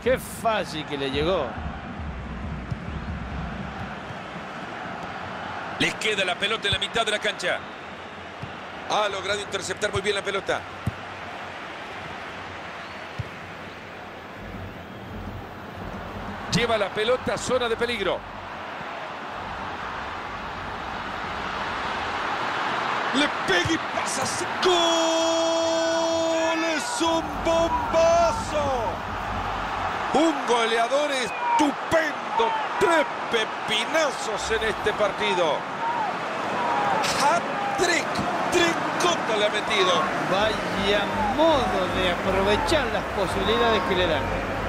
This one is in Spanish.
Qué fácil que le llegó. Les queda la pelota en la mitad de la cancha. Ha logrado interceptar muy bien la pelota. Lleva la pelota a zona de peligro. Le pega y pasa. ¡Gol! ¡Es un bombazo! Un goleador estupendo. 3 pepinazos en este partido. Hat-trick. Tricota le ha metido. Vaya modo de aprovechar las posibilidades que le dan.